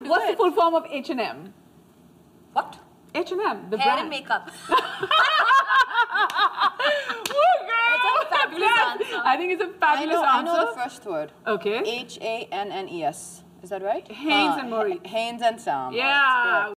What's the full form of H&M? What? H&M, the Hair brand. and makeup. That's a fabulous answer. I think it's a fabulous answer. I know the first word. Okay. H-A-N-N-E-S. Is that right? Haynes and Maurice. Haynes and Sam. Yeah.